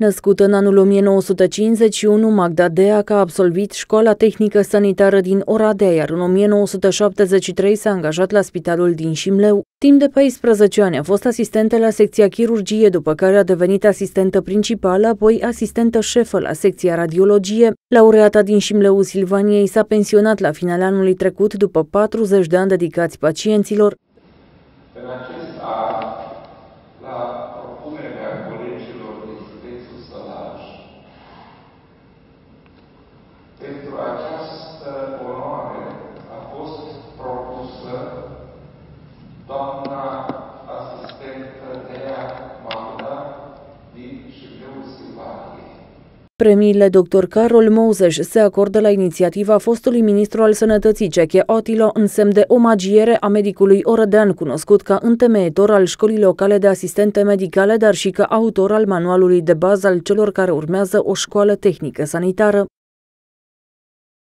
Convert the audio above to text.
Născută în anul 1951, Magda Deac a absolvit Școala Tehnică Sanitară din Oradea, iar în 1973 s-a angajat la spitalul din Șimleu. Timp de 14 ani a fost asistentă la secția chirurgie, după care a devenit asistentă principală, apoi asistentă șefă la secția radiologie. Laureata din Șimleu Silvaniei s-a pensionat la finalul anului trecut după 40 de ani dedicați pacienților. În acest an, la propunerea colegilor din județul Sălaj, pentru această onoare a fost propusă doamna asistentă Deac Magda din Șimleu Silvaniei. Premiile Dr. Carol Moses se acordă la inițiativa fostului ministru al Sănătății Ceche Otilo în semn de omagiere a medicului orădean, cunoscut ca întemeietor al școlii locale de asistente medicale, dar și ca autor al manualului de bază al celor care urmează o școală tehnică sanitară.